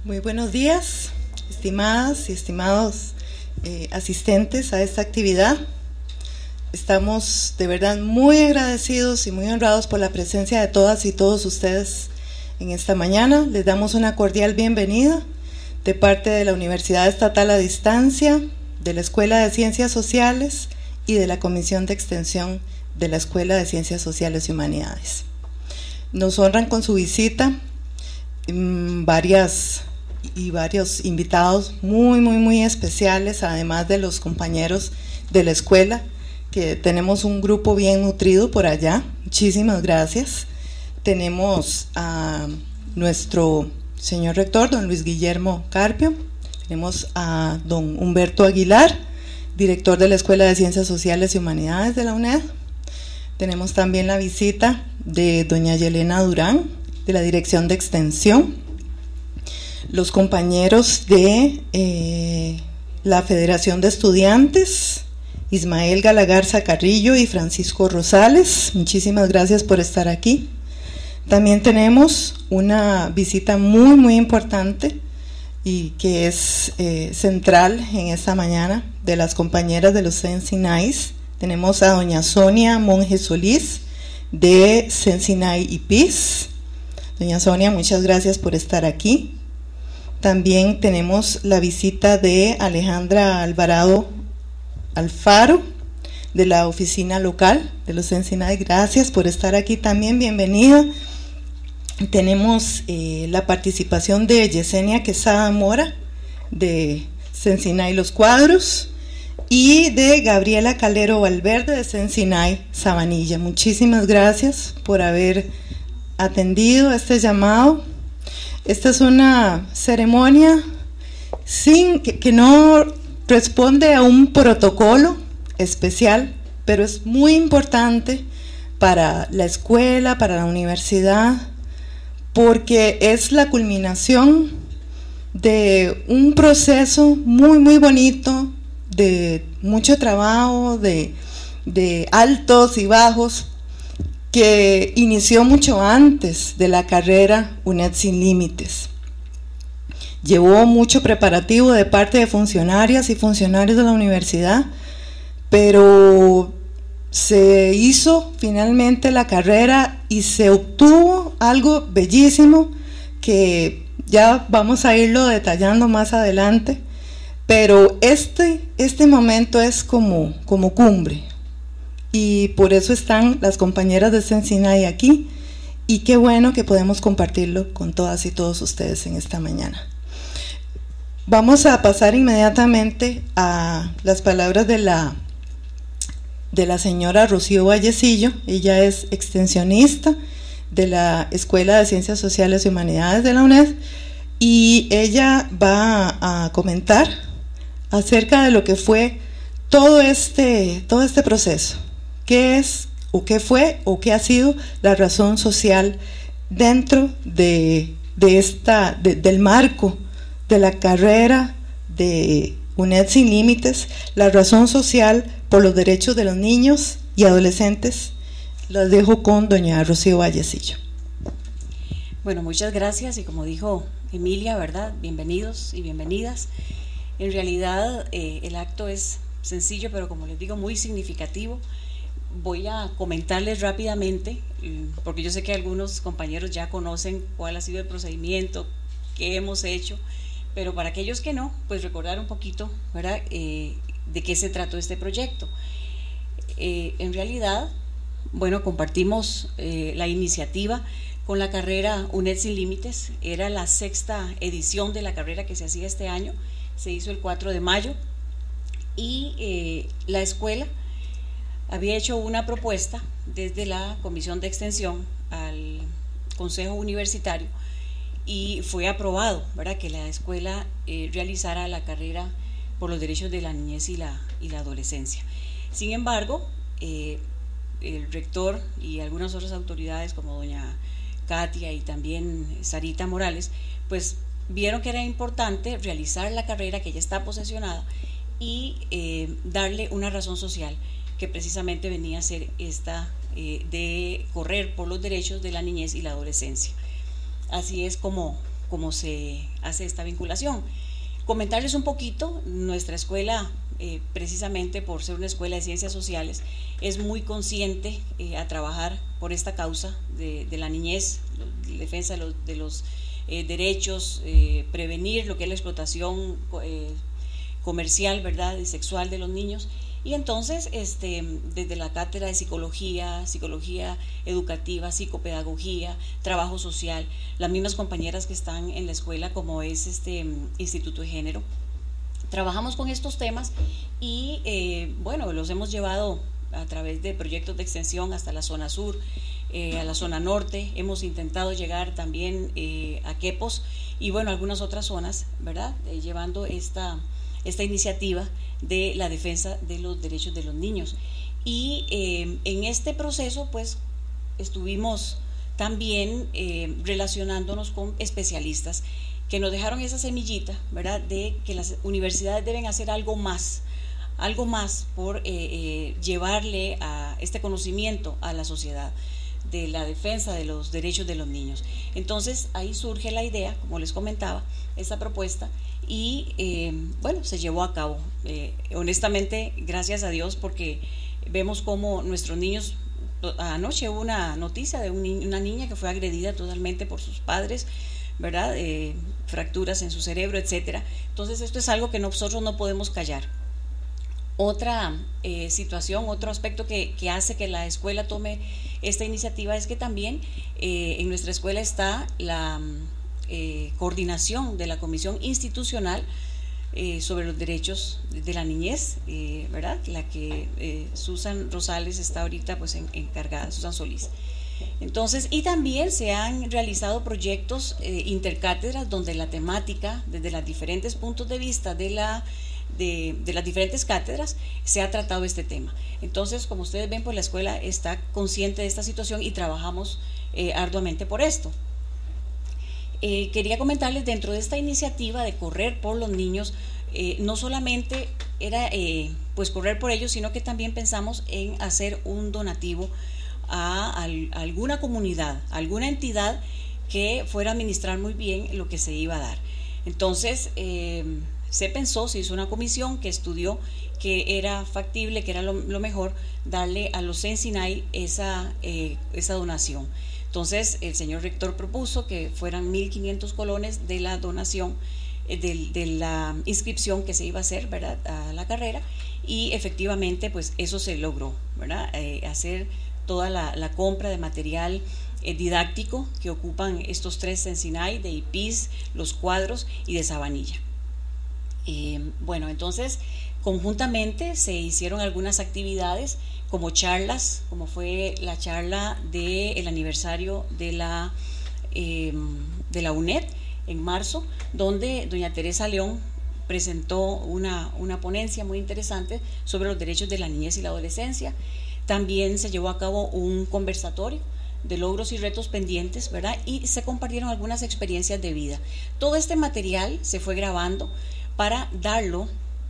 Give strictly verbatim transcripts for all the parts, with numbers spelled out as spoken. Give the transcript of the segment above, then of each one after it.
Muy buenos días, estimadas y estimados eh, asistentes a esta actividad. Estamos de verdad muy agradecidos y muy honrados por la presencia de todas y todos ustedes en esta mañana. Les damos una cordial bienvenida de parte de la Universidad Estatal a Distancia, de la Escuela de Ciencias Sociales y de la Comisión de Extensión de la Escuela de Ciencias Sociales y Humanidades. Nos honran con su visita mmm, varias y varios invitados muy, muy, muy especiales, además de los compañeros de la escuela, que tenemos un grupo bien nutrido por allá. Muchísimas gracias. Tenemos a nuestro señor rector, don Luis Guillermo Carpio, tenemos a don Humberto Aguilar, director de la Escuela de Ciencias Sociales y Humanidades de la UNED. Tenemos también la visita de doña Yelena Durán, de la Dirección de Extensión, los compañeros de eh, la Federación de Estudiantes, Ismael Galagarza Carrillo y Francisco Rosales. Muchísimas gracias por estar aquí. También tenemos una visita muy, muy importante y que es eh, central en esta mañana, de las compañeras de los Sensinais. Tenemos a doña Sonia Monge Solís de Sensinay I P I S. Doña Sonia, muchas gracias por estar aquí. También tenemos la visita de Alejandra Alvarado Alfaro, de la oficina local de los Sensinay. Gracias por estar aquí también, bienvenida. Tenemos eh, la participación de Yesenia Quesada Mora, de Sensinay Los Cuadros, y de Gabriela Calero Valverde, de Sensinay Sabanilla. Muchísimas gracias por haber atendido este llamado. Esta es una ceremonia sin, que, que no responde a un protocolo especial, pero es muy importante para la escuela, para la universidad, porque es la culminación de un proceso muy, muy bonito, de mucho trabajo, de, de altos y bajos, que inició mucho antes de la carrera UNED Sin Límites. Llevó mucho preparativo de parte de funcionarias y funcionarios de la universidad, pero se hizo finalmente la carrera y se obtuvo algo bellísimo que ya vamos a irlo detallando más adelante, pero este, este momento es como, como cumbre. Y por eso están las compañeras de Sensinay aquí, y qué bueno que podemos compartirlo con todas y todos ustedes en esta mañana. Vamos a pasar inmediatamente a las palabras de la, de la señora Rocío Vallecillo. Ella es extensionista de la Escuela de Ciencias Sociales y Humanidades de la UNED, y ella va a comentar acerca de lo que fue todo este, todo este proceso. ¿Qué es o qué fue o qué ha sido la razón social dentro de, de esta, de, del marco de la carrera de UNED Sin Límites, la razón social por los derechos de los niños y adolescentes? Las dejo con doña Rocío Vallecillo. Bueno, muchas gracias, y como dijo Emilia, ¿verdad? Bienvenidos y bienvenidas. En realidad eh, el acto es sencillo, pero como les digo, muy significativo. Voy a comentarles rápidamente, porque yo sé que algunos compañeros ya conocen cuál ha sido el procedimiento, qué hemos hecho, pero para aquellos que no, pues recordar un poquito, ¿verdad?, eh, de qué se trató este proyecto. Eh, en realidad, bueno, compartimos eh, la iniciativa con la carrera UNED Sin Límites. Era la sexta edición de la carrera que se hacía este año, se hizo el cuatro de mayo, y eh, la escuela había hecho una propuesta desde la Comisión de Extensión al Consejo Universitario, y fue aprobado, ¿verdad?, que la escuela eh, realizara la carrera por los derechos de la niñez y la, y la adolescencia. Sin embargo, eh, el rector y algunas otras autoridades como doña Katia y también Sarita Morales, pues vieron que era importante realizar la carrera que ya está posesionada y eh, darle una razón social, que precisamente venía a ser esta eh, de correr por los derechos de la niñez y la adolescencia. Así es como, cómo se hace esta vinculación. Comentarles un poquito, nuestra escuela, eh, precisamente por ser una escuela de ciencias sociales, es muy consciente eh, a trabajar por esta causa de, de la niñez, la defensa de los, de los eh, derechos, eh, prevenir lo que es la explotación eh, comercial, ¿verdad?, y sexual de los niños. Y entonces, este, desde la cátedra de psicología, psicología educativa, psicopedagogía, trabajo social, las mismas compañeras que están en la escuela, como es este Instituto de Género, trabajamos con estos temas y, eh, bueno, los hemos llevado a través de proyectos de extensión hasta la zona sur, eh, a la zona norte. Hemos intentado llegar también eh, a Quepos y, bueno, algunas otras zonas, ¿verdad?, eh, llevando esta, esta iniciativa de la defensa de los derechos de los niños. Y eh, en este proceso pues estuvimos también eh, relacionándonos con especialistas que nos dejaron esa semillita, ¿verdad?, de que las universidades deben hacer algo más, algo más por eh, eh, llevarle a este conocimiento a la sociedad de la defensa de los derechos de los niños. Entonces ahí surge la idea, como les comentaba, esta propuesta, y eh, bueno, se llevó a cabo. Eh, honestamente, gracias a Dios, porque vemos cómo nuestros niños, anoche hubo una noticia de un ni- una niña que fue agredida totalmente por sus padres, ¿verdad?, eh, fracturas en su cerebro, etcétera. Entonces esto es algo que nosotros no podemos callar. Otra eh, situación, otro aspecto que, que hace que la escuela tome esta iniciativa es que también eh, en nuestra escuela está la eh, coordinación de la Comisión Institucional eh, sobre los Derechos de la Niñez, eh, ¿verdad?, la que eh, Susan Rosales está ahorita pues en, encargada, Susan Solís. Entonces, y también se han realizado proyectos eh, intercátedras donde la temática, desde los diferentes puntos de vista de la De, de las diferentes cátedras, se ha tratado este tema. Entonces, como ustedes ven, pues la escuela está consciente de esta situación y trabajamos eh, arduamente por esto. Eh, quería comentarles, dentro de esta iniciativa de correr por los niños, eh, no solamente era eh, pues correr por ellos, sino que también pensamos en hacer un donativo a, a, a alguna comunidad, a alguna entidad que fuera a administrar muy bien lo que se iba a dar. Entonces, eh, se pensó, se hizo una comisión que estudió que era factible, que era lo, lo mejor darle a los Sensinay esa, eh, esa donación. Entonces el señor rector propuso que fueran mil quinientos colones de la donación, eh, de, de la inscripción que se iba a hacer, ¿verdad?, a la carrera, y efectivamente pues eso se logró, ¿verdad?, eh, hacer toda la, la compra de material eh, didáctico que ocupan estos tres Sensinay, de I P I S, los cuadros y de Sabanilla. Eh, bueno, entonces conjuntamente se hicieron algunas actividades como charlas, como fue la charla del aniversario de la, eh, de la U N E D en marzo, donde doña Teresa León presentó una, una ponencia muy interesante sobre los derechos de la niñez y la adolescencia. También se llevó a cabo un conversatorio de logros y retos pendientes, ¿verdad?, y se compartieron algunas experiencias de vida. Todo este material se fue grabando para darlo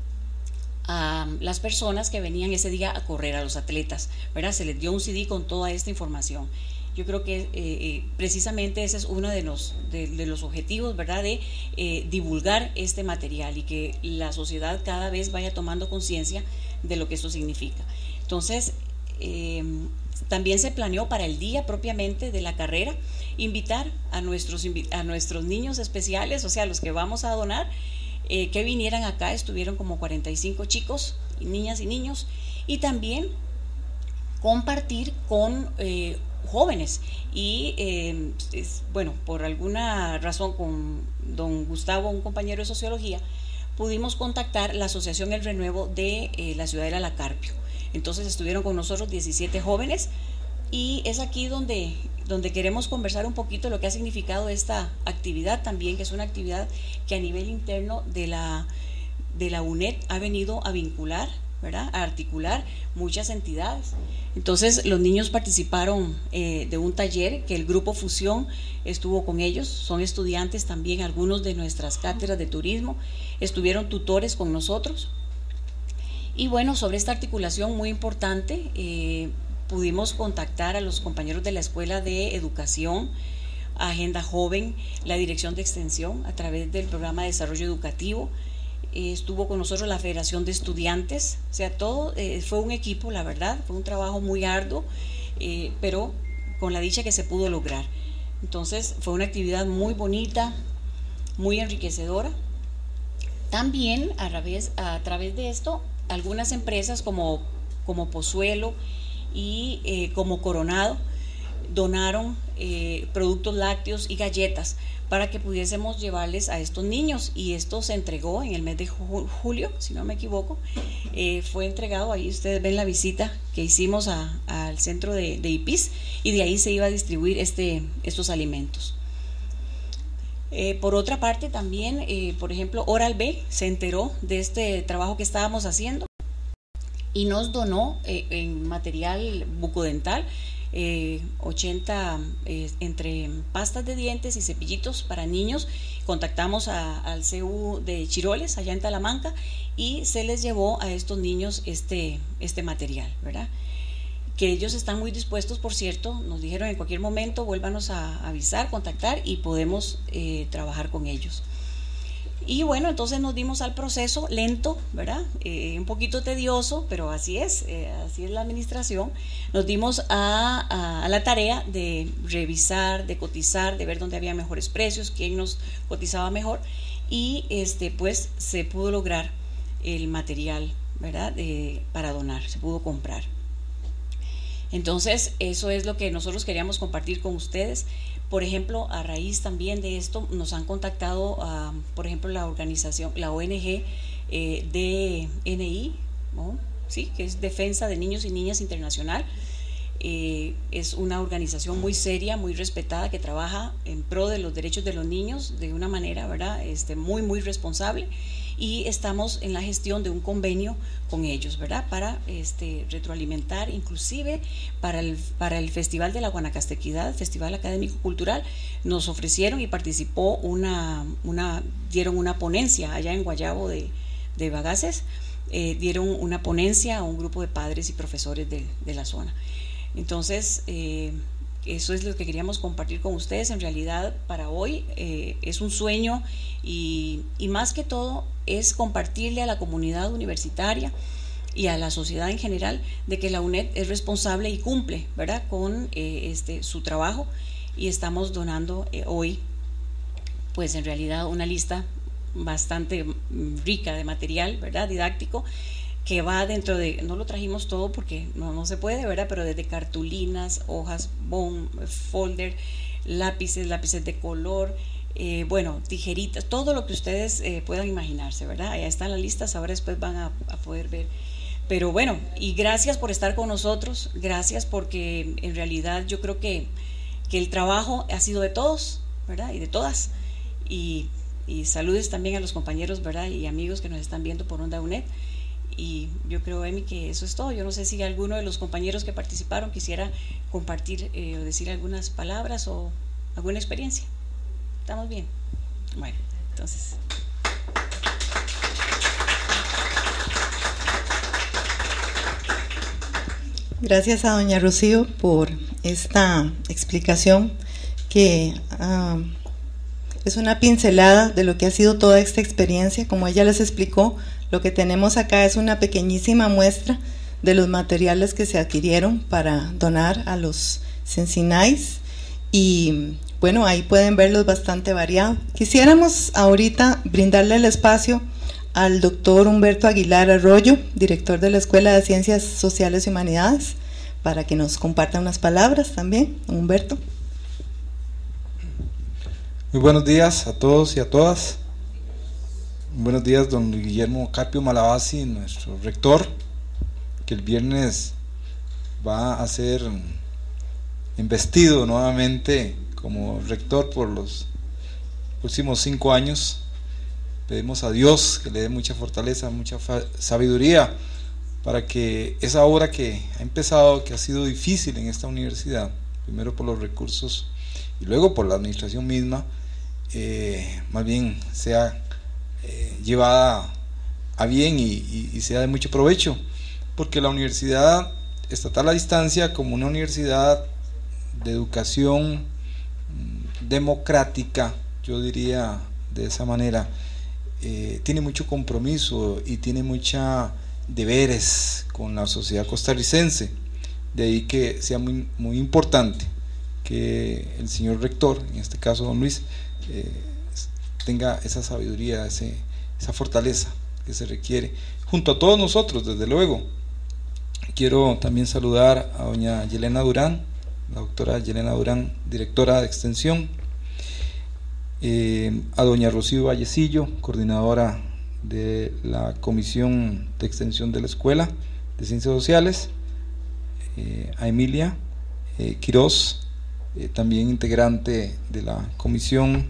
a las personas que venían ese día a correr, a los atletas, ¿verdad? Se les dio un C D con toda esta información. Yo creo que eh, precisamente ese es uno de los, de, de los objetivos, ¿verdad?, de eh, divulgar este material y que la sociedad cada vez vaya tomando conciencia de lo que esto significa. Entonces, eh, también se planeó para el día propiamente de la carrera invitar a nuestros, a nuestros niños especiales, o sea, los que vamos a donar, Eh, que vinieran acá. Estuvieron como cuarenta y cinco chicos, niñas y niños, y también compartir con eh, jóvenes y eh, es, bueno, por alguna razón con don Gustavo, un compañero de sociología, pudimos contactar la asociación El Renuevo de eh, la Ciudadela La Carpio. Entonces estuvieron con nosotros diecisiete jóvenes y es aquí donde donde queremos conversar un poquito lo que ha significado esta actividad también, que es una actividad que a nivel interno de la, de la U N E D ha venido a vincular, ¿verdad?, a articular muchas entidades. Entonces los niños participaron eh, de un taller que el Grupo Fusión estuvo con ellos, son estudiantes también, algunos de nuestras cátedras de turismo, estuvieron tutores con nosotros. Y bueno, sobre esta articulación muy importante, eh, pudimos contactar a los compañeros de la Escuela de Educación, Agenda Joven, la Dirección de Extensión a través del Programa de Desarrollo Educativo. Eh, estuvo con nosotros la Federación de Estudiantes, o sea, todo eh, fue un equipo, la verdad, fue un trabajo muy arduo, eh, pero con la dicha que se pudo lograr. Entonces fue una actividad muy bonita, muy enriquecedora. También a través, a través de esto, algunas empresas como, como Pozuelo y eh, como Coronado donaron eh, productos lácteos y galletas para que pudiésemos llevarles a estos niños, y esto se entregó en el mes de julio, si no me equivoco. Eh, fue entregado, ahí ustedes ven la visita que hicimos a, al centro de, de I P I S, y de ahí se iba a distribuir este, estos alimentos. Eh, por otra parte también, eh, por ejemplo, Oral B se enteró de este trabajo que estábamos haciendo y nos donó eh, en material bucodental Eh, ochenta eh, entre pastas de dientes y cepillitos para niños. Contactamos a, al C U de Chiroles, allá en Talamanca, y se les llevó a estos niños este, este material, ¿verdad? Que ellos están muy dispuestos, por cierto, nos dijeron en cualquier momento, vuélvanos a avisar, contactar, y podemos eh, trabajar con ellos. Y bueno, entonces nos dimos al proceso lento, ¿verdad? Eh, un poquito tedioso, pero así es, eh, así es la administración. Nos dimos a, a, a la tarea de revisar, de cotizar, de ver dónde había mejores precios, quién nos cotizaba mejor, y este, pues se pudo lograr el material, ¿verdad? Eh, para donar, se pudo comprar. Entonces, eso es lo que nosotros queríamos compartir con ustedes. Por ejemplo, a raíz también de esto nos han contactado, uh, por ejemplo, la organización, la O N G eh, D N I, ¿no? Sí, que es Defensa de Niños y Niñas Internacional. Eh, es una organización muy seria, muy respetada, que trabaja en pro de los derechos de los niños de una manera, ¿verdad? Este, muy, muy responsable. Y estamos en la gestión de un convenio con ellos, ¿verdad? Para este, retroalimentar, inclusive para el, para el Festival de la Guanacastequidad, Festival Académico Cultural, nos ofrecieron y participó una, una dieron una ponencia allá en Guayabo de, de Bagaces, eh, dieron una ponencia a un grupo de padres y profesores de, de la zona. Entonces, eh, eso es lo que queríamos compartir con ustedes. En realidad, para hoy eh, es un sueño, y, y más que todo es compartirle a la comunidad universitaria y a la sociedad en general de que la UNED es responsable y cumple, ¿verdad?, con eh, este, su trabajo, y estamos donando eh, hoy, pues en realidad una lista bastante rica de material, ¿verdad?, didáctico, que va dentro de, no lo trajimos todo porque no, no se puede, ¿verdad?, pero desde cartulinas, hojas, bond, folder, lápices, lápices de color, eh, bueno, tijeritas, todo lo que ustedes eh, puedan imaginarse, ¿verdad? Allá están las listas, ahora después van a, a poder ver. Pero bueno, y gracias por estar con nosotros, gracias porque en realidad yo creo que, que el trabajo ha sido de todos, ¿verdad?, y de todas, y, y saludes también a los compañeros, ¿verdad?, y amigos que nos están viendo por Onda UNED. Y yo creo, Emi, que eso es todo. Yo no sé si alguno de los compañeros que participaron quisiera compartir eh, o decir algunas palabras o alguna experiencia. ¿Estamos bien? Bueno, entonces. Gracias a doña Rocío por esta explicación que uh, es una pincelada de lo que ha sido toda esta experiencia. Como ella les explicó, lo que tenemos acá es una pequeñísima muestra de los materiales que se adquirieron para donar a los Cencinais, y bueno, ahí pueden verlos bastante variados. Quisiéramos ahorita brindarle el espacio al doctor Humberto Aguilar Arroyo, director de la Escuela de Ciencias Sociales y Humanidades, para que nos comparta unas palabras también. Humberto. Muy buenos días a todos y a todas. Buenos días, don Guillermo Carpio Malabasi, nuestro rector, que el viernes va a ser investido nuevamente como rector por los próximos cinco años. Pedimos a Dios que le dé mucha fortaleza, mucha sabiduría para que esa obra que ha empezado, que ha sido difícil en esta universidad, primero por los recursos y luego por la administración misma, eh, más bien sea Eh, llevada a bien y, y, y sea de mucho provecho, porque la Universidad Estatal a Distancia, como una universidad de educación democrática, yo diría de esa manera, eh, tiene mucho compromiso y tiene mucha deberes con la sociedad costarricense. De ahí que sea muy, muy importante que el señor rector, en este caso don Luis, eh, tenga esa sabiduría, ese, esa fortaleza que se requiere, junto a todos nosotros, desde luego. Quiero también saludar a doña Yelena Durán, la doctora Yelena Durán, directora de Extensión, eh, a doña Rocío Vallecillo, coordinadora de la Comisión de Extensión de la Escuela de Ciencias Sociales, eh, a Emilia eh, Quiroz, eh, también integrante de la comisión,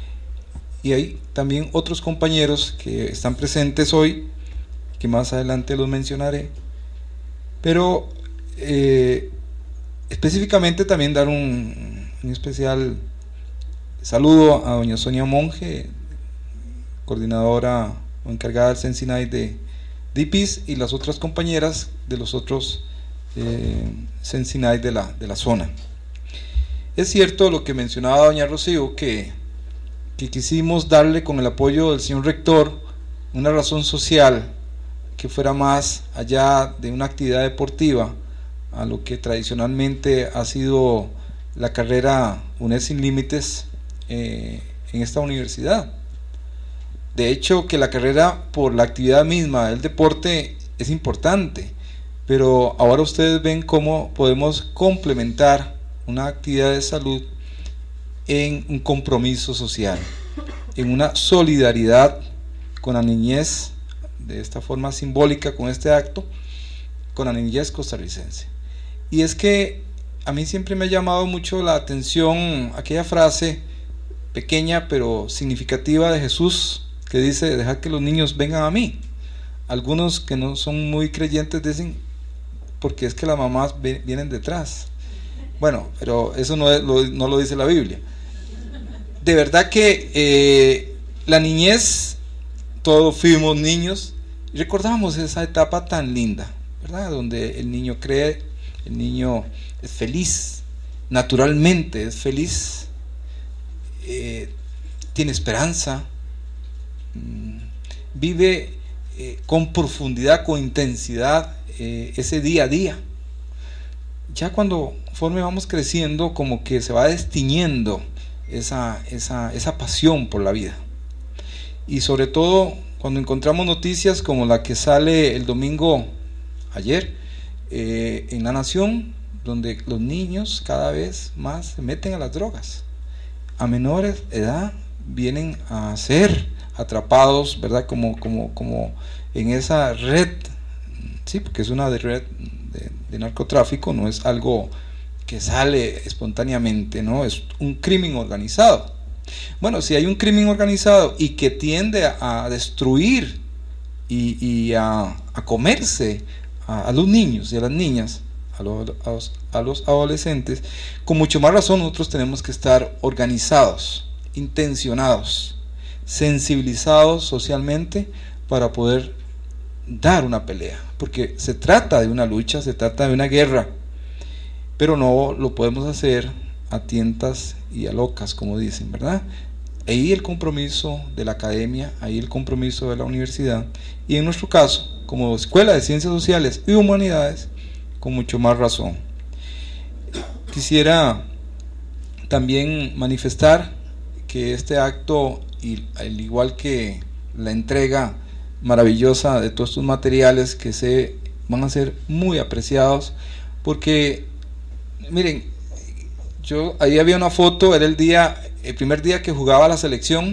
y hay también otros compañeros que están presentes hoy, que más adelante los mencionaré, pero eh, específicamente también dar un, un especial saludo a doña Sonia Monge, coordinadora o encargada del Sensinay de, de I P I S, y las otras compañeras de los otros eh, Sensinay de la, de la zona. Es cierto lo que mencionaba doña Rocío, que, que quisimos darle, con el apoyo del señor rector, una razón social que fuera más allá de una actividad deportiva a lo que tradicionalmente ha sido la carrera UNED Sin Límites eh, en esta universidad. De hecho, que la carrera, por la actividad misma del deporte, es importante, pero ahora ustedes ven cómo podemos complementar una actividad de salud en un compromiso social, en una solidaridad con la niñez, de esta forma simbólica, con este acto, con la niñez costarricense. Y es que a mí siempre me ha llamado mucho la atención aquella frase pequeña pero significativa de Jesús, que dice: dejad que los niños vengan a mí. Algunos que no son muy creyentes dicen: porque es que las mamás vienen detrás. Bueno, pero eso no, es, lo, no lo dice la Biblia. De verdad que eh, la niñez, todos fuimos niños y recordamos esa etapa tan linda, ¿verdad? Donde el niño cree, el niño es feliz, naturalmente es feliz, eh, tiene esperanza, mmm, vive eh, con profundidad, con intensidad eh, ese día a día. Ya cuando conforme vamos creciendo, como que se va destiñendo esa, esa, esa pasión por la vida. Y sobre todo cuando encontramos noticias como la que sale el domingo ayer eh, en La Nación, donde los niños cada vez más se meten a las drogas, a menores de edad vienen a ser atrapados, ¿verdad? Como, como, como en esa red, sí, porque es una red de, de narcotráfico, no es algo que sale espontáneamente, ¿no? Es un crimen organizado. Bueno, si hay un crimen organizado y que tiende a, a destruir y, y a, a comerse a, a los niños y a las niñas, a los, a, los, a los adolescentes, con mucho más razón nosotros tenemos que estar organizados, intencionados, sensibilizados socialmente para poder dar una pelea, porque se trata de una lucha, se trata de una guerra, pero no lo podemos hacer a tientas y a locas, como dicen, ¿verdad? Ahí el compromiso de la academia, ahí el compromiso de la universidad, y en nuestro caso, como Escuela de Ciencias Sociales y Humanidades, con mucho más razón. Quisiera también manifestar que este acto, y al igual que la entrega maravillosa de todos estos materiales, que se van a ser muy apreciados, porque miren, yo ahí había una foto, era el día, el primer día que jugaba la selección,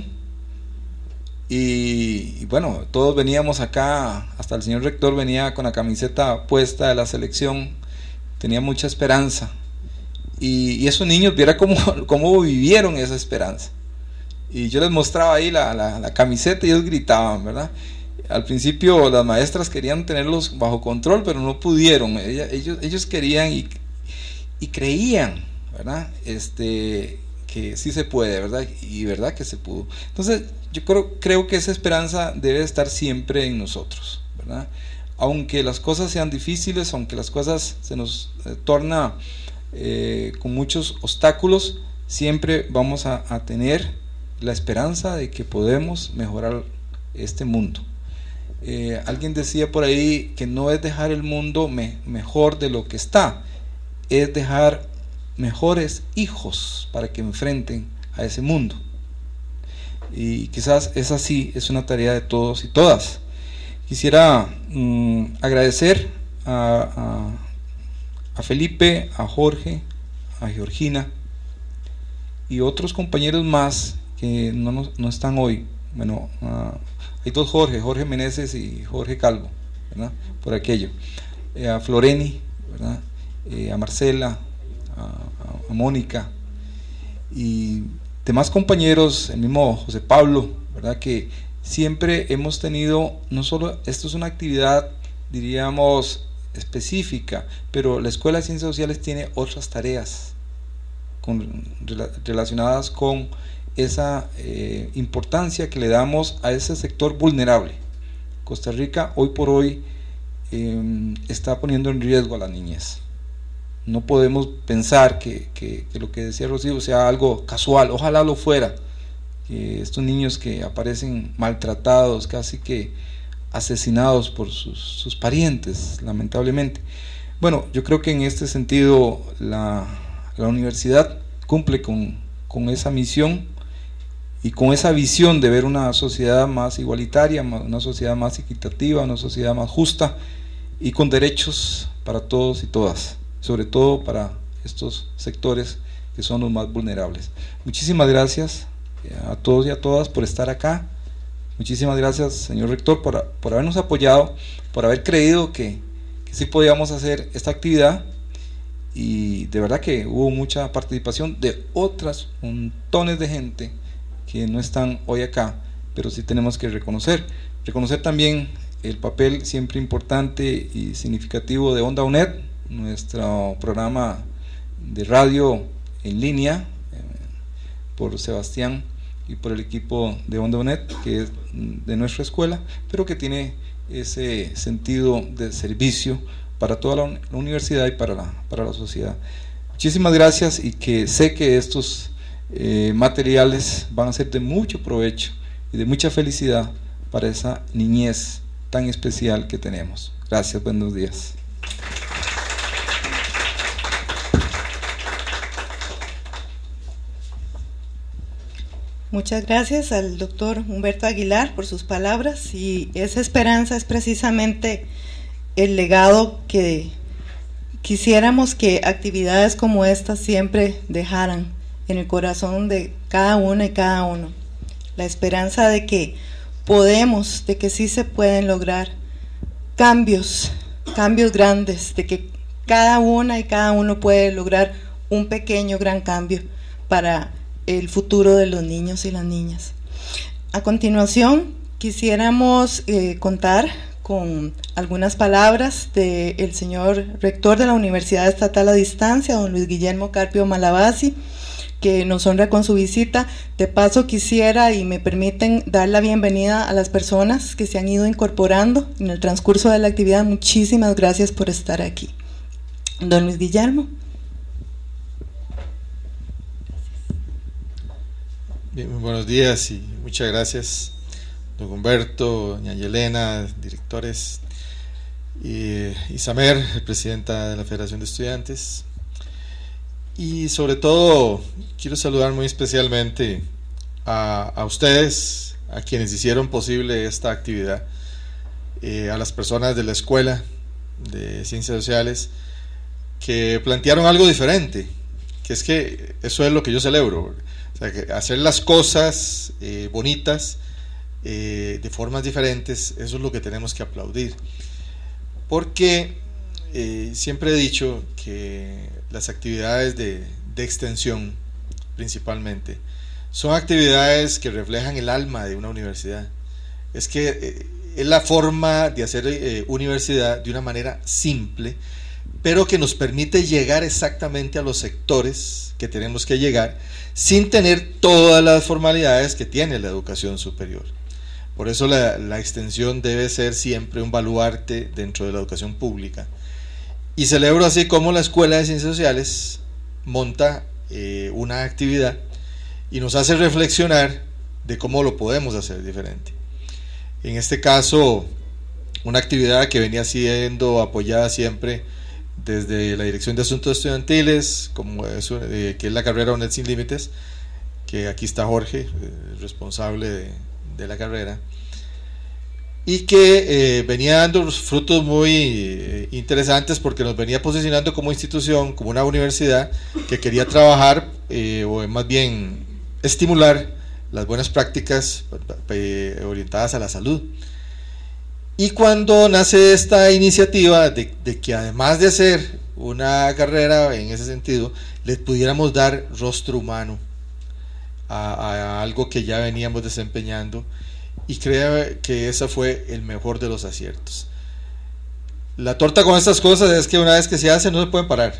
y, y bueno, todos veníamos acá, hasta el señor rector venía con la camiseta puesta de la selección, tenía mucha esperanza, y, y esos niños, viera cómo, cómo vivieron esa esperanza, y yo les mostraba ahí la, la, la camiseta y ellos gritaban, ¿verdad? Al principio las maestras querían tenerlos bajo control, pero no pudieron, Ella, ellos, ellos querían y, y creían, ¿verdad? Este, que sí se puede, ¿verdad? Y verdad que se pudo. Entonces yo creo, creo que esa esperanza debe estar siempre en nosotros, ¿verdad? Aunque las cosas sean difíciles, aunque las cosas se nos eh, torna eh, con muchos obstáculos, siempre vamos a, a tener la esperanza de que podemos mejorar este mundo. Eh, alguien decía por ahí que no es dejar el mundo me, mejor de lo que está, es dejar mejores hijos para que enfrenten a ese mundo. Y quizás esa sí es una tarea de todos y todas. Quisiera mmm, agradecer a, a, a Felipe, a Jorge, a Georgina y otros compañeros más que no, no, no están hoy. Bueno, uh, hay dos Jorge, Jorge Meneses y Jorge Calvo, ¿verdad? Por aquello. Eh, a Floreni, ¿verdad? Eh, a Marcela, a, a, a Mónica y demás compañeros, el mismo José Pablo, ¿verdad? Que siempre hemos tenido, no solo, esto es una actividad, diríamos, específica, pero la Escuela de Ciencias Sociales tiene otras tareas con, relacionadas con esa eh, importancia que le damos a ese sector vulnerable. Costa Rica hoy por hoy eh, está poniendo en riesgo a la niñez. No podemos pensar que, que, que lo que decía Rocío sea algo casual, ojalá lo fuera, que estos niños que aparecen maltratados, casi que asesinados por sus, sus parientes, lamentablemente. Bueno, yo creo que en este sentido la, la universidad cumple con, con esa misión y con esa visión de ver una sociedad más igualitaria, una sociedad más equitativa, una sociedad más justa y con derechos para todos y todas, sobre todo para estos sectores que son los más vulnerables. Muchísimas gracias a todos y a todas por estar acá. Muchísimas gracias, señor rector, por, por habernos apoyado, por haber creído que, que sí podíamos hacer esta actividad, y de verdad que hubo mucha participación de otras montones de gente que no están hoy acá, pero sí tenemos que reconocer, reconocer también el papel siempre importante y significativo de Onda U N E D, nuestro programa de radio en línea, eh, por Sebastián y por el equipo de Onda U N E D, que es de nuestra escuela, pero que tiene ese sentido de servicio para toda la, la universidad y para la, para la sociedad. Muchísimas gracias, y que sé que estos eh, materiales van a ser de mucho provecho y de mucha felicidad para esa niñez tan especial que tenemos. Gracias, buenos días. Muchas gracias al doctor Humberto Aguilar por sus palabras, y esa esperanza es precisamente el legado que quisiéramos que actividades como esta siempre dejaran en el corazón de cada una y cada uno. La esperanza de que podemos, de que sí se pueden lograr cambios, cambios grandes, de que cada una y cada uno puede lograr un pequeño gran cambio para el futuro de los niños y las niñas. A continuación, quisiéramos eh, contar con algunas palabras del señor rector de la Universidad Estatal a Distancia, don Luis Guillermo Carpio Malabasi, que nos honra con su visita. De paso, quisiera, y me permiten, dar la bienvenida a las personas que se han ido incorporando en el transcurso de la actividad. Muchísimas gracias por estar aquí. Don Luis Guillermo. Bien, muy buenos días y muchas gracias, don Humberto, doña Yelena, directores, y Isamer, presidenta de la Federación de Estudiantes, y sobre todo quiero saludar muy especialmente a, a ustedes, a quienes hicieron posible esta actividad, eh, a las personas de la Escuela de Ciencias Sociales que plantearon algo diferente, que es que eso es lo que yo celebro. O sea, que hacer las cosas eh, bonitas eh, de formas diferentes, eso es lo que tenemos que aplaudir, porque eh, siempre he dicho que las actividades de, de extensión principalmente son actividades que reflejan el alma de una universidad. Es que eh, es la forma de hacer eh, universidad de una manera simple, pero que nos permite llegar exactamente a los sectores que tenemos que llegar, sin tener todas las formalidades que tiene la educación superior. Por eso la, la extensión debe ser siempre un baluarte dentro de la educación pública. Y celebro así como la Escuela de Ciencias Sociales monta eh, una actividad y nos hace reflexionar de cómo lo podemos hacer diferente. En este caso, una actividad que venía siendo apoyada siempre desde la Dirección de Asuntos Estudiantiles, como es, eh, que es la carrera UNED Sin Límites, que aquí está Jorge, eh, responsable de, de la carrera, y que eh, venía dando frutos muy eh, interesantes porque nos venía posicionando como institución, como una universidad que quería trabajar eh, o más bien estimular las buenas prácticas eh, orientadas a la salud. Y cuando nace esta iniciativa de, de que además de hacer una carrera en ese sentido, le pudiéramos dar rostro humano a, a algo que ya veníamos desempeñando, y creo que ese fue el mejor de los aciertos. La torta con estas cosas es que una vez que se hace no se puede parar,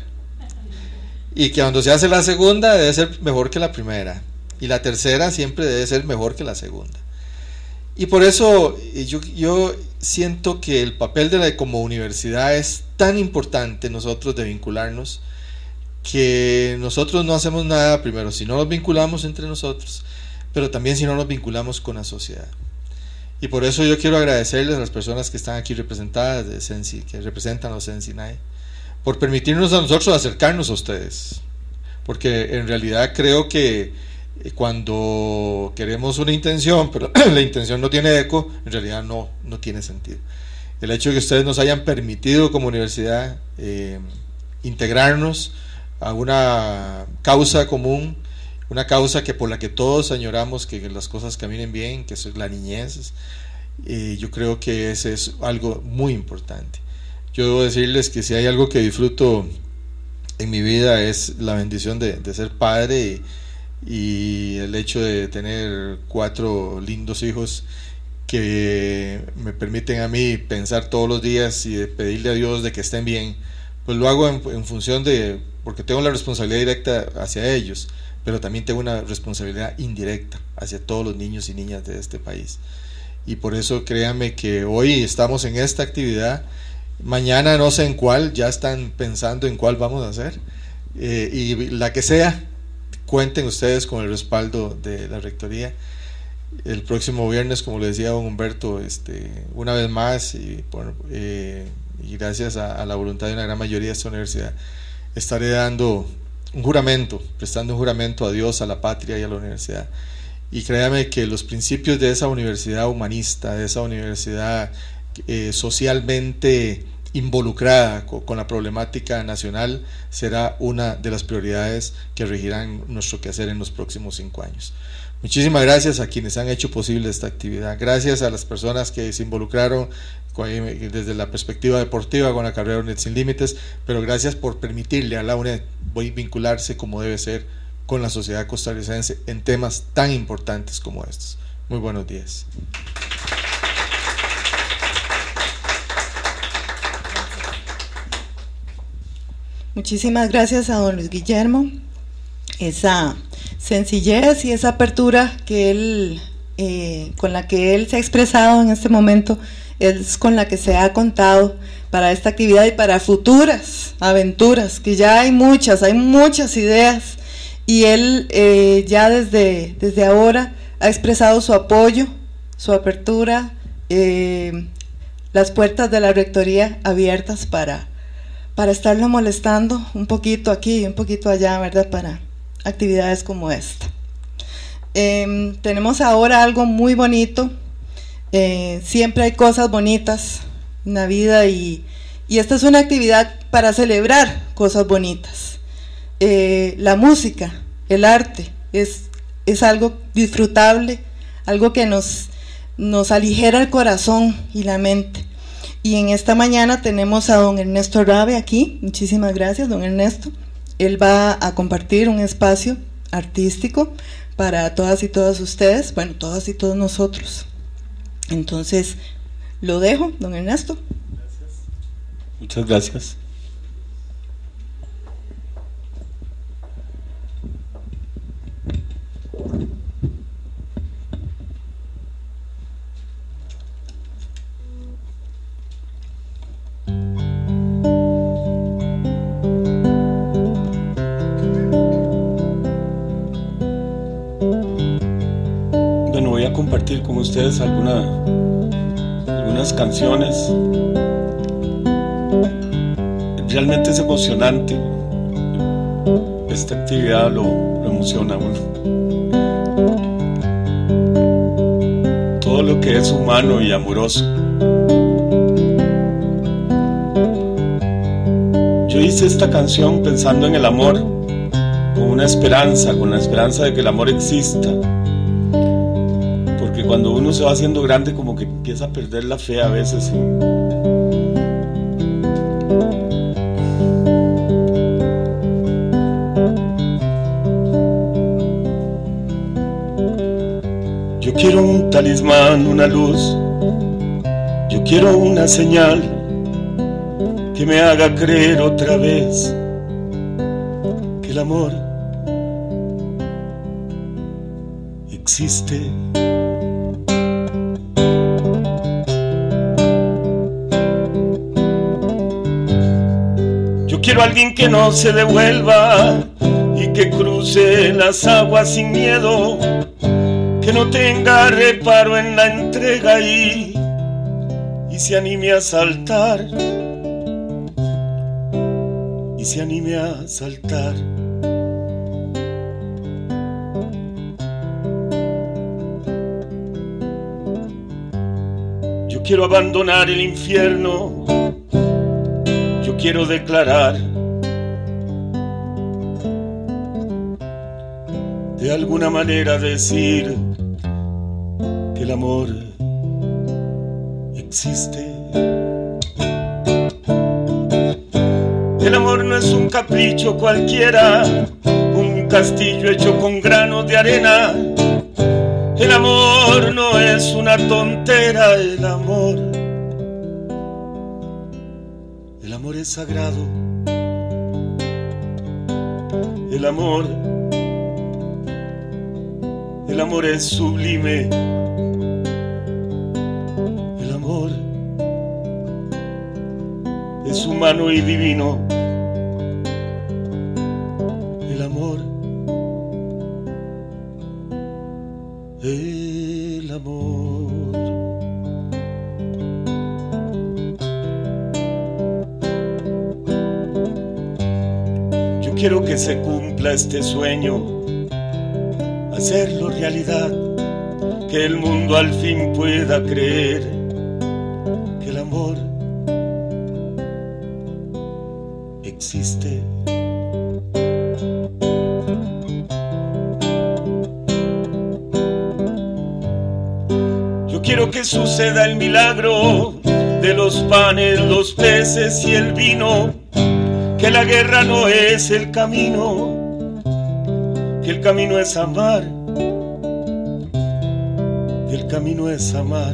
y que cuando se hace la segunda debe ser mejor que la primera, y la tercera siempre debe ser mejor que la segunda. Y por eso yo, yo siento que el papel de la como universidad es tan importante nosotros de vincularnos, que nosotros no hacemos nada primero si no nos vinculamos entre nosotros, pero también si no nos vinculamos con la sociedad. Y por eso yo quiero agradecerles a las personas que están aquí representadas de Sensi, que representan a los Sensinay, por permitirnos a nosotros acercarnos a ustedes, porque en realidad creo que cuando queremos una intención, pero la intención no tiene eco, en realidad no, no tiene sentido. El hecho de que ustedes nos hayan permitido como universidad eh, integrarnos a una causa común, una causa que por la que todos añoramos que las cosas caminen bien, que es la niñez, eh, yo creo que ese es algo muy importante. Yo debo decirles que si hay algo que disfruto en mi vida es la bendición de, de ser padre, y, y el hecho de tener cuatro lindos hijos que me permiten a mí pensar todos los días y de pedirle a Dios de que estén bien. Pues lo hago en, en función de, porque tengo la responsabilidad directa hacia ellos, pero también tengo una responsabilidad indirecta hacia todos los niños y niñas de este país. Y por eso créanme que hoy estamos en esta actividad, mañana no sé en cuál, ya están pensando en cuál vamos a hacer, eh, y la que sea, cuenten ustedes con el respaldo de la Rectoría. El próximo viernes, como le decía don Humberto, este, una vez más, y, bueno, eh, y gracias a, a la voluntad de una gran mayoría de esta universidad, estaré dando un juramento, prestando un juramento a Dios, a la patria y a la universidad. Y créame que los principios de esa universidad humanista, de esa universidad eh, socialmente involucrada con, con la problemática nacional, será una de las prioridades que regirán nuestro quehacer en los próximos cinco años. Muchísimas gracias a quienes han hecho posible esta actividad. Gracias a las personas que se involucraron desde la perspectiva deportiva con la carrera UNED Sin Límites, pero gracias por permitirle a la UNED vincularse como debe ser con la sociedad costarricense en temas tan importantes como estos. Muy buenos días. Muchísimas gracias a don Luis Guillermo. Esa sencillez y esa apertura que él, eh, con la que él se ha expresado en este momento, es con la que se ha contado para esta actividad y para futuras aventuras, que ya hay muchas, hay muchas ideas, y él eh, ya desde, desde ahora ha expresado su apoyo, su apertura, eh, las puertas de la Rectoría abiertas para, para estarlo molestando un poquito aquí y un poquito allá, ¿verdad?, para actividades como esta. Eh, tenemos ahora algo muy bonito. Eh, siempre hay cosas bonitas en la vida, y, y esta es una actividad para celebrar cosas bonitas. Eh, la música, el arte, es, es algo disfrutable, algo que nos, nos aligera el corazón y la mente. Y en esta mañana tenemos a don Ernesto Rabe aquí. Muchísimas gracias, don Ernesto. Él va a compartir un espacio artístico para todas y todas ustedes, bueno, todas y todos nosotros. Entonces, lo dejo, don Ernesto. Gracias. Muchas gracias. a compartir con ustedes alguna, algunas canciones. Realmente es emocionante. Esta actividad lo, lo emociona a uno. Todo lo que es humano y amoroso. Yo hice esta canción pensando en el amor, con una esperanza, con la esperanza de que el amor exista. Porque cuando uno se va haciendo grande, como que empieza a perder la fe a veces. Yo quiero un talismán, una luz. Yo quiero una señal que me haga creer otra vez que el amor existe. Yo quiero a alguien que no se devuelva y que cruce las aguas sin miedo, que no tenga reparo en la entrega y, y se anime a saltar. Se anime a saltar. Yo quiero abandonar el infierno. Yo quiero declarar de alguna manera decir que el amor existe. El amor no es un capricho cualquiera, un castillo hecho con granos de arena. El amor no es una tontera, el amor, el amor es sagrado. El amor, el amor es sublime. El amor es humano y divino. El amor, el amor. Yo quiero que se cumpla este sueño, hacerlo realidad, que el mundo al fin pueda creer que el amor existe. Yo quiero que suceda el milagro de los panes, los peces y el vino, que la guerra no es el camino, que el camino es amar, que el camino es amar.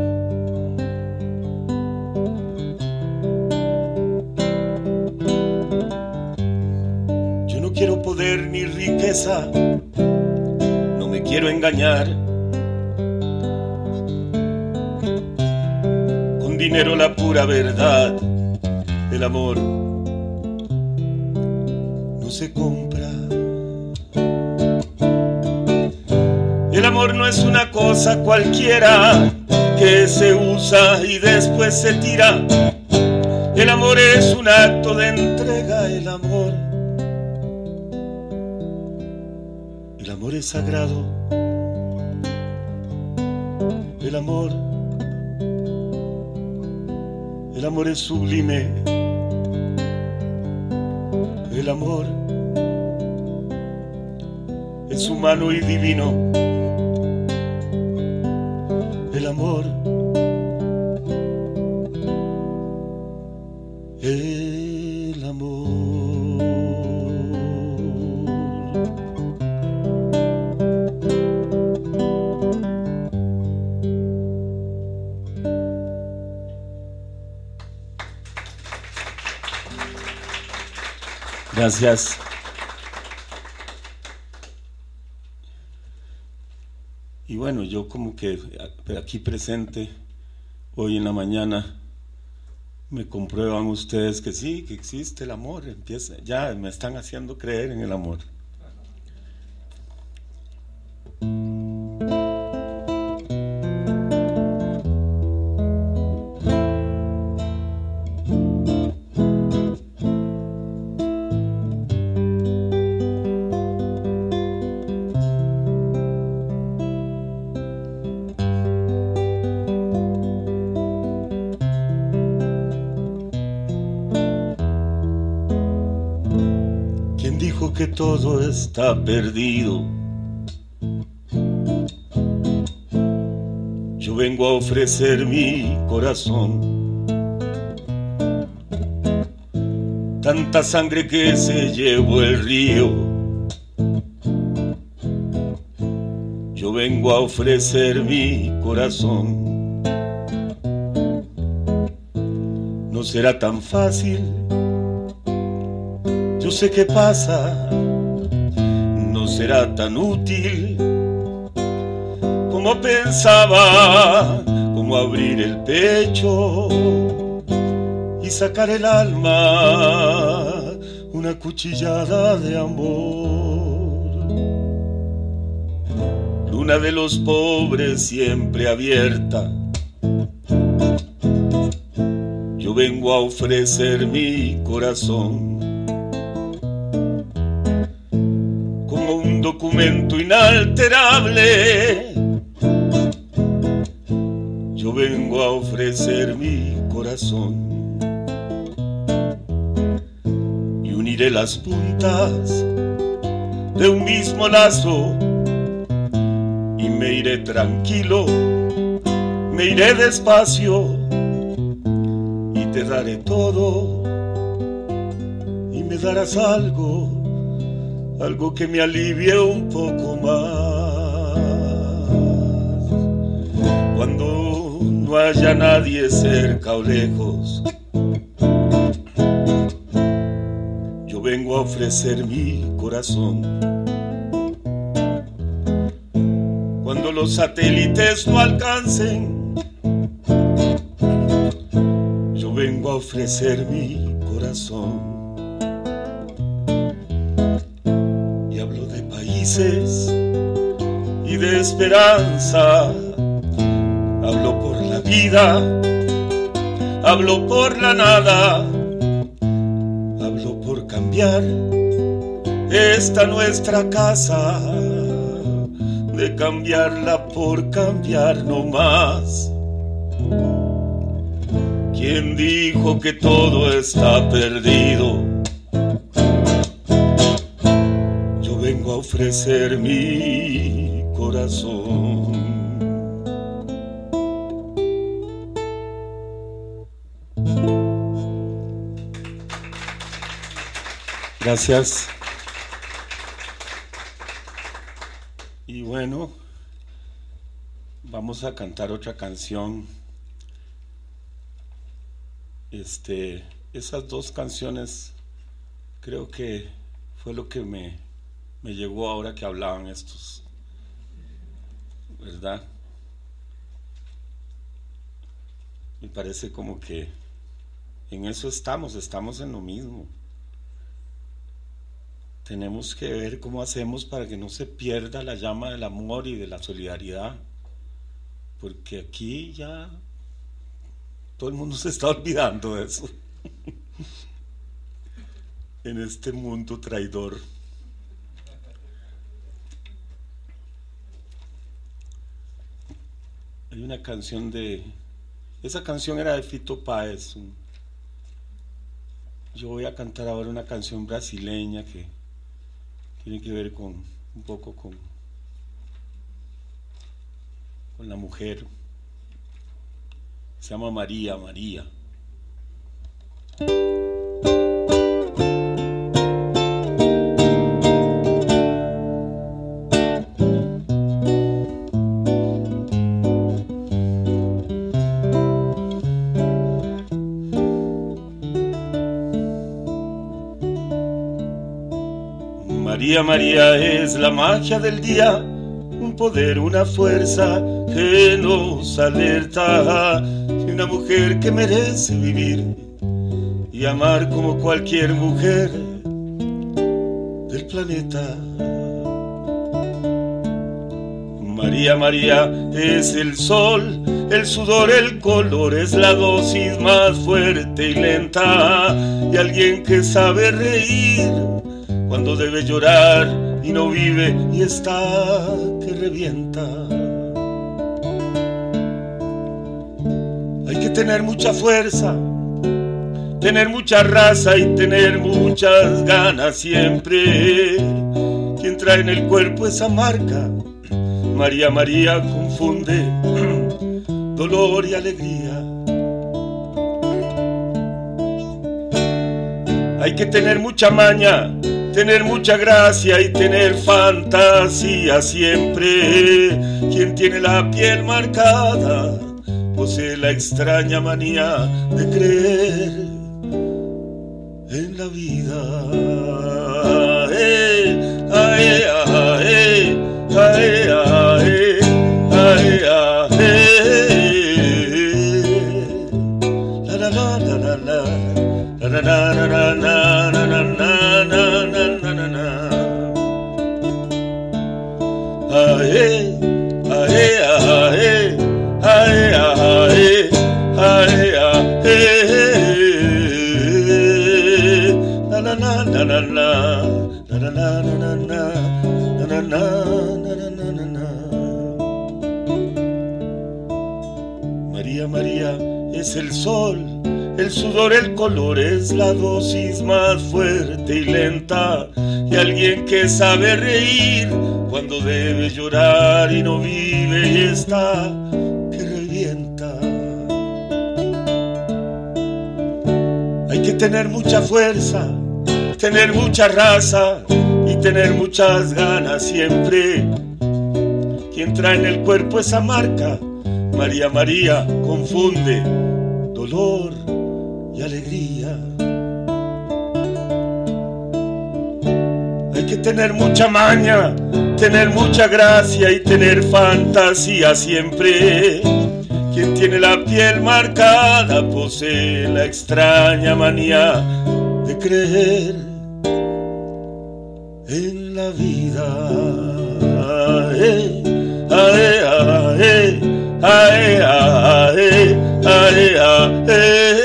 Yo no quiero poder ni riqueza, no me quiero engañar. Con dinero la pura verdad, el amor no se compra. El amor no es una cosa cualquiera que se usa y después se tira. El amor es un acto de entrega, el amor. El amor es sagrado. El amor, el amor es sublime. El amor es humano y divino. El amor, el amor. Gracias. Y bueno, yo como que aquí presente, hoy en la mañana, me comprueban ustedes que sí, que existe el amor. Empieza, ya me están haciendo creer en el amor. que todo está perdido. Yo vengo a ofrecer mi corazón, tanta sangre que se llevó el río. Yo vengo a ofrecer mi corazón. No será tan fácil, yo sé qué pasa. No será tan útil como pensaba, como abrir el pecho y sacar el alma, una cuchillada de amor. Luna de los pobres siempre abierta, yo vengo a ofrecer mi corazón como un documento inalterable. Yo vengo a ofrecer mi corazón y uniré las puntas de un mismo lazo y me iré tranquilo, me iré despacio y te daré todo y me darás algo, algo que me alivie un poco más. Cuando no haya nadie cerca o lejos, yo vengo a ofrecer mi corazón. Cuando los satélites no alcancen, yo vengo a ofrecer mi corazón. Y hablo de países y de esperanza, hablo por la vida, hablo por la nada, hablo por cambiar esta nuestra casa, de cambiarla por cambiar no más. ¿Quién dijo que todo está perdido? Yo vengo a ofrecer mi corazón. Gracias. Y bueno, vamos a cantar otra canción. Este, esas dos canciones creo que fue lo que me, me llegó ahora que hablaban estos, ¿verdad? Me parece como que en eso estamos, estamos en lo mismo. Tenemos que ver cómo hacemos para que no se pierda la llama del amor y de la solidaridad, porque aquí ya todo el mundo se está olvidando de eso en este mundo traidor. Hay una canción de... Esa canción era de Fito Páez. Yo voy a cantar ahora una canción brasileña que tiene que ver con un poco con, con la mujer. Se llama María, María. María, María es la magia del día, un poder, una fuerza que nos alerta, y una mujer que merece vivir y amar como cualquier mujer del planeta. María, María es el sol, el sudor, el color, es la dosis más fuerte y lenta, y alguien que sabe reír cuando debe llorar y no vive y está que revienta. Hay que tener mucha fuerza, tener mucha raza y tener muchas ganas siempre. Quien trae en el cuerpo esa marca, María, María, confunde dolor y alegría. Hay que tener mucha maña, tener mucha gracia y tener fantasía siempre. Quien tiene la piel marcada posee la extraña manía de creer en la vida. Eh, ae, ae, ae, ae, ae, ae. La la la la la la. Na na na na na na na na na na na. Ae, ae, ae, ae, ae, ae, ae. Na na na na na na na na na na na na na na na. María, María es el sol, el sudor, el color es la dosis más fuerte y lenta. Y alguien que sabe reír cuando debe llorar y no vive y está que revienta. Hay que tener mucha fuerza, tener mucha raza y tener muchas ganas siempre. Quien trae en el cuerpo esa marca, María, María, confunde dolor y alegría. Hay que tener mucha maña, tener mucha gracia y tener fantasía siempre. Quien tiene la piel marcada posee la extraña manía de creer en la vida. Eh, ae, ae, ae, ae, ae, ae.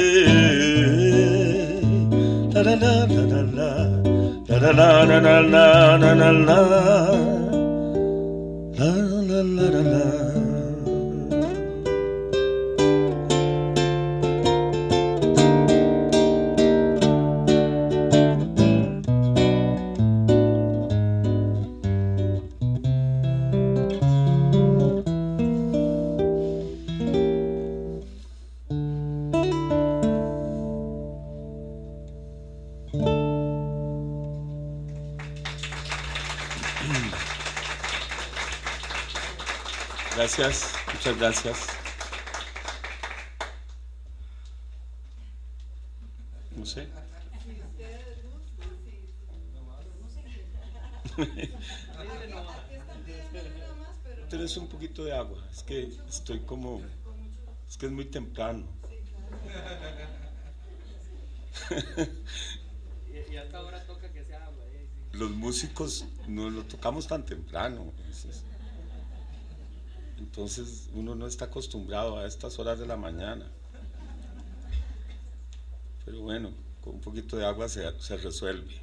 La la la la la la la la la la la la la la la la. Gracias, muchas gracias. No sé. Tienes un poquito de agua, es que estoy como, es que es muy temprano. Y a esta hora toca que sea agua. ¿eh? Sí. Los músicos no lo tocamos tan temprano. Entonces, entonces uno no está acostumbrado a estas horas de la mañana. Pero bueno, con un poquito de agua se, se resuelve.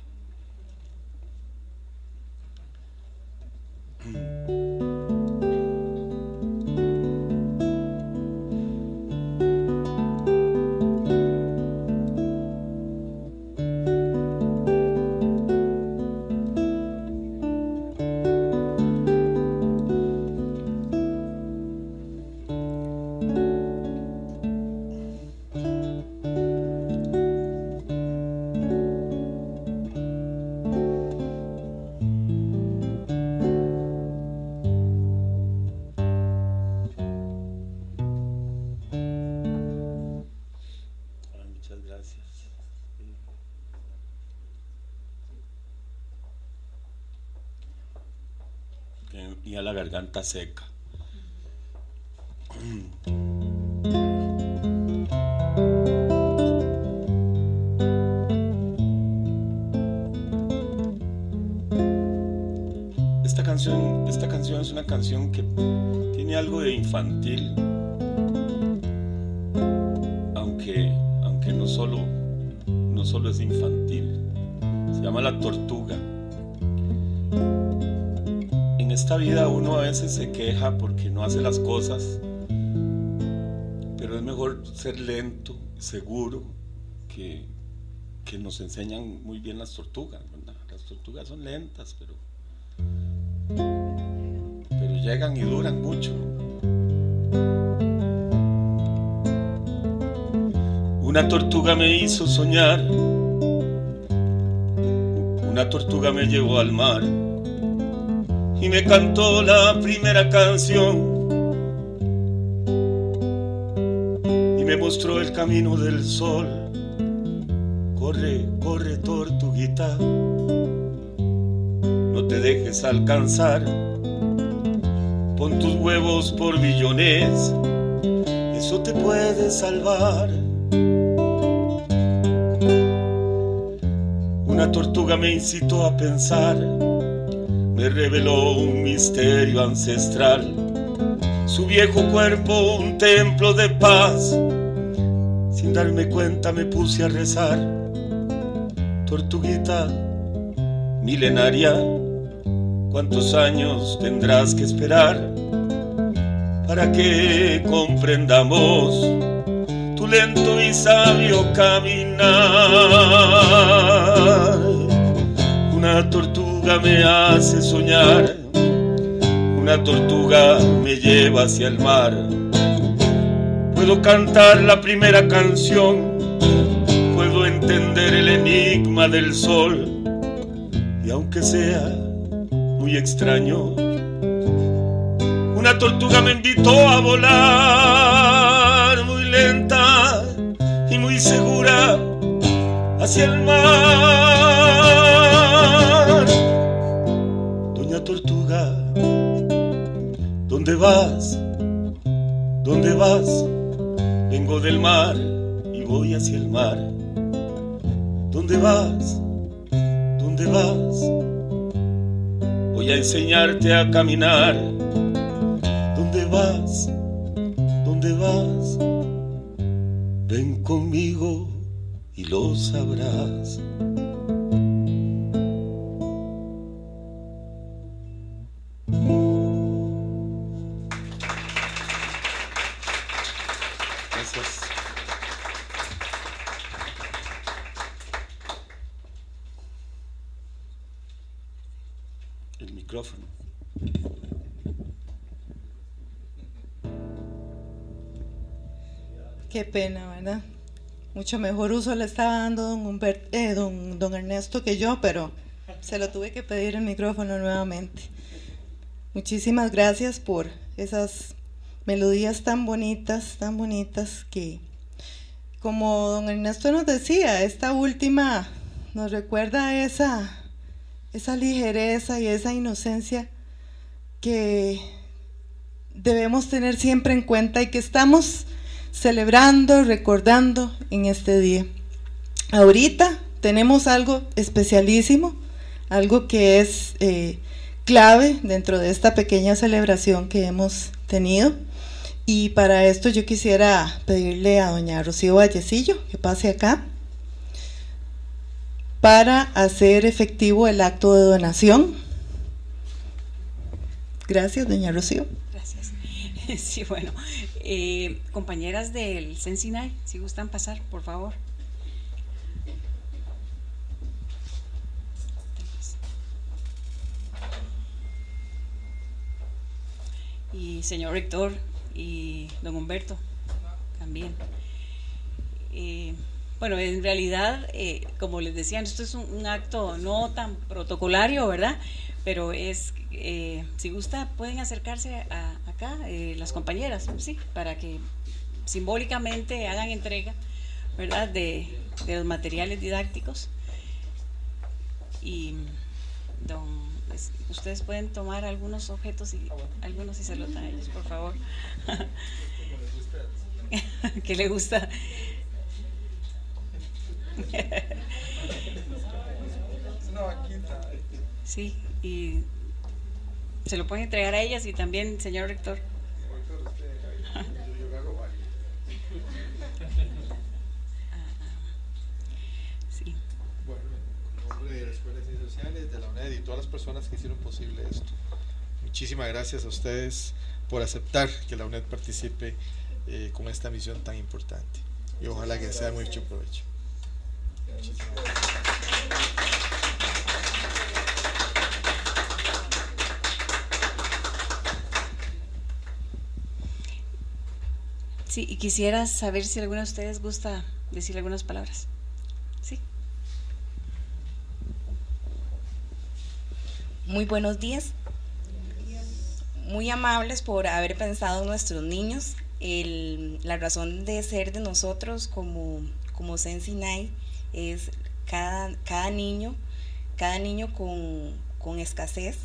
Y a la garganta seca. Esta canción, esta canción es una canción que tiene algo de infantil, aunque, aunque no solo, no solo es infantil. Se llama La Tortuga. En esta vida uno a veces se queja porque no hace las cosas, pero es mejor ser lento, seguro que, que nos enseñan muy bien las tortugas, ¿verdad? Las tortugas son lentas, pero, pero llegan y duran mucho. Una tortuga me hizo soñar, una tortuga me llevó al mar y me cantó la primera canción y me mostró el camino del sol. Corre, corre, tortuguita, no te dejes alcanzar, pon tus huevos por billones, eso te puede salvar. Una tortuga me incitó a pensar, me reveló un misterio ancestral, su viejo cuerpo un templo de paz. Sin darme cuenta me puse a rezar, tortuguita milenaria, ¿cuántos años tendrás que esperar para que comprendamos tu lento y sabio caminar? Una tortuga me hace soñar, una tortuga me lleva hacia el mar. Puedo cantar la primera canción, puedo entender el enigma del sol, y aunque sea muy extraño, una tortuga me invitó a volar muy lenta y muy segura hacia el mar. Doña Tortuga, ¿dónde vas? ¿Dónde vas? Vengo del mar y voy hacia el mar. ¿Dónde vas? ¿Dónde vas? Voy a enseñarte a caminar. ¿Dónde vas? ¿Dónde vas? Ven conmigo y lo sabrás. Gracias. El micrófono. Qué pena, ¿verdad? Mucho mejor uso le estaba dando don, Humbert, eh, don, don Ernesto que yo, pero se lo tuve que pedir el micrófono nuevamente. Muchísimas gracias por esas melodías tan bonitas, tan bonitas que, como don Ernesto nos decía, esta última nos recuerda esa, esa ligereza y esa inocencia que debemos tener siempre en cuenta y que estamos celebrando, recordando en este día. Ahorita tenemos algo especialísimo, algo que es eh, clave dentro de esta pequeña celebración que hemos tenido, y para esto yo quisiera pedirle a doña Rocío Vallecillo que pase acá para hacer efectivo el acto de donación. Gracias, doña Rocío. Gracias. Sí, bueno, eh, compañeras del Sensinay, si gustan pasar, por favor. Y señor rector y don Humberto también. Eh, bueno, en realidad, eh, como les decía, esto es un, un acto no tan protocolario, ¿verdad? Pero es, eh, si gusta, pueden acercarse a, acá, eh, las compañeras, sí, para que simbólicamente hagan entrega, ¿verdad?, de, de los materiales didácticos. Y don, pues, ustedes pueden tomar algunos objetos y algunos y se los dan a ellos, por favor. ¿Qué le gusta? Sí, y se lo pueden entregar a ellas y también, señor rector. Sí. Bueno, en nombre de la Escuela de Ciencias Sociales, de la UNED y todas las personas que hicieron posible esto, muchísimas gracias a ustedes por aceptar que la UNED participe eh, con esta misión tan importante, y ojalá que sea de mucho provecho. Sí, y quisiera saber si alguno de ustedes gusta decir algunas palabras. Sí. Muy buenos días. Muy amables por haber pensado en nuestros niños. El, la razón de ser de nosotros como, como Sensinay es cada, cada niño, cada niño con, con escasez.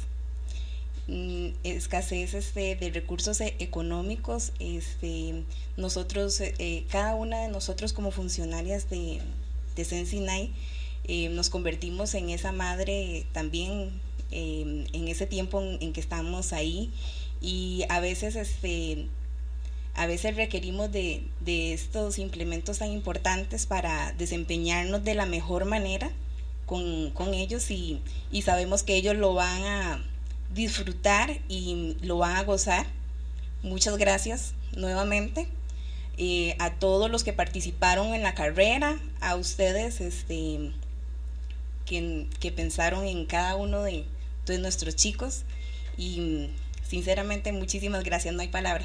escasez este, de recursos económicos. Este, nosotros, eh, cada una de nosotros como funcionarias de, de Sensinay, eh, nos convertimos en esa madre también eh, en ese tiempo en, en que estamos ahí, y a veces este, a veces requerimos de, de estos implementos tan importantes para desempeñarnos de la mejor manera con, con ellos, y, y sabemos que ellos lo van a disfrutar y lo van a gozar. Muchas gracias nuevamente eh, a todos los que participaron en la carrera, a ustedes este, que, que pensaron en cada uno de, de nuestros chicos, y sinceramente muchísimas gracias, no hay palabras.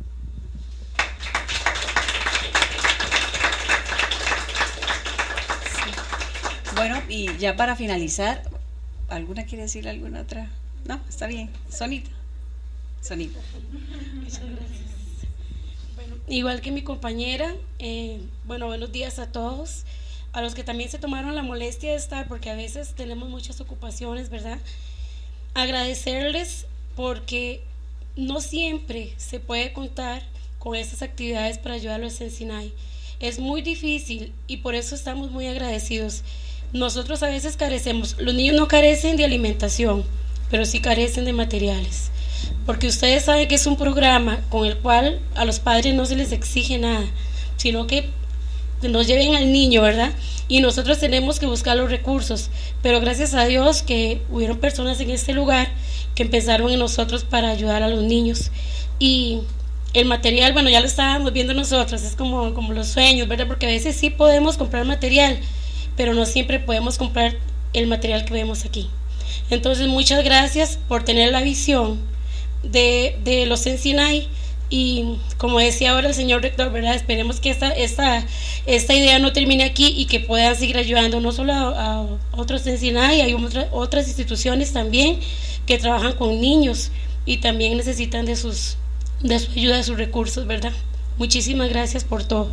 Sí. Bueno, y ya para finalizar, ¿alguna quiere decir alguna otra? No, está bien. Sonita. Sonita. Muchas gracias. Bueno, igual que mi compañera, eh, bueno, buenos días a todos, a los que también se tomaron la molestia de estar, porque a veces tenemos muchas ocupaciones, ¿verdad? Agradecerles porque no siempre se puede contar con estas actividades para ayudar a los Sensinay. Es muy difícil y por eso estamos muy agradecidos. Nosotros a veces carecemos, los niños no carecen de alimentación, pero sí carecen de materiales, porque ustedes saben que es un programa con el cual a los padres no se les exige nada, sino que nos lleven al niño, ¿verdad? Y nosotros tenemos que buscar los recursos, pero gracias a Dios que hubieron personas en este lugar que empezaron en nosotros para ayudar a los niños. Y el material, bueno, ya lo estábamos viendo nosotros, es como, como los sueños, ¿verdad? Porque a veces sí podemos comprar material, pero no siempre podemos comprar el material que vemos aquí. Entonces, muchas gracias por tener la visión de, de los Sensinay, y como decía ahora el señor rector, ¿verdad? Esperemos que esta, esta, esta idea no termine aquí y que puedan seguir ayudando no solo a, a otros Sensinay, hay otra, otras instituciones también que trabajan con niños y también necesitan de, sus, de su ayuda, de sus recursos, ¿verdad? Muchísimas gracias por todo.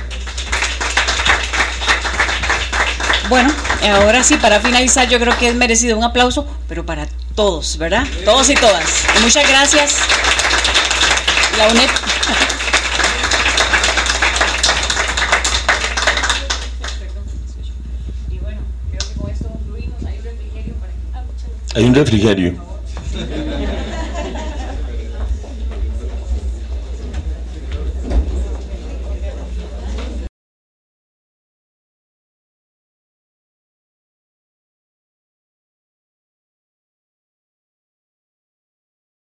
Bueno, ahora sí, para finalizar, yo creo que es merecido un aplauso, pero para todos, ¿verdad? Todos y todas. Y muchas gracias. La UNED. Hay un refrigerio.